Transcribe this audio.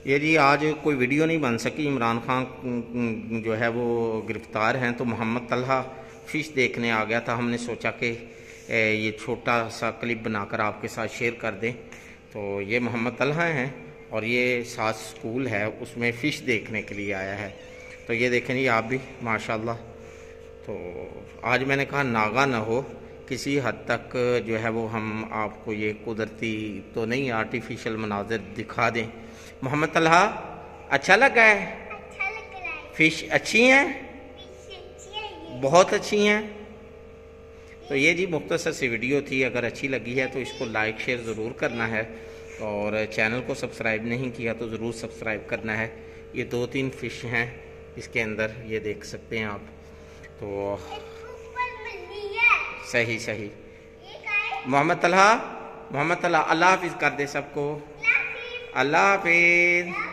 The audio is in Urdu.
یہ جی آج کوئی ویڈیو نہیں بن سکی، عمران خان جو ہے وہ گرفتار ہیں، تو محمد طلحہ فش دیکھنے آ گیا تھا۔ ہم نے سوچا کہ یہ چھوٹا سا کلپ بنا کر آپ کے ساتھ شیئر کر دیں۔ تو یہ محمد طلحہ ہیں اور یہ ساتھ سکول ہے، اس میں فش دیکھنے کے لیے آیا ہے۔ تو یہ دیکھیں جی آپ بھی ماشاءاللہ۔ تو آج میں نے کہا ناغہ نہ ہو، کسی حد تک جو ہے وہ ہم آپ کو یہ قدرتی تو نہیں آرٹیفیشل مناظر دکھا دیں۔ محمد طلحہ اچھا لگا ہے؟ اچھا لگ رہا ہے۔ فش اچھی ہیں؟ فش اچھی ہے یہ۔ بہت اچھی ہیں۔ تو یہ جی مختصر سی ویڈیو تھی، اگر اچھی لگی ہے تو اس کو لائک شیئر ضرور کرنا ہے، اور چینل کو سبسکرائب نہیں کیا تو ضرور سبسکرائب کرنا ہے۔ یہ 2-3 فش ہیں اس کے اندر، یہ دیکھ سکتے ہیں آپ۔ تو اوپر ملی ہے۔ صحیح۔ یہ کیا ہے؟ محمد طلحہ اللہ حافظ کر دے سب کو۔ اللہ حافظ۔ اللہ حافظ۔